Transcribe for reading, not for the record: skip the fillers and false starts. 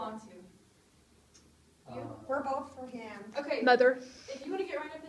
belong to? We're both for him. Okay. Mother. If you want to get right up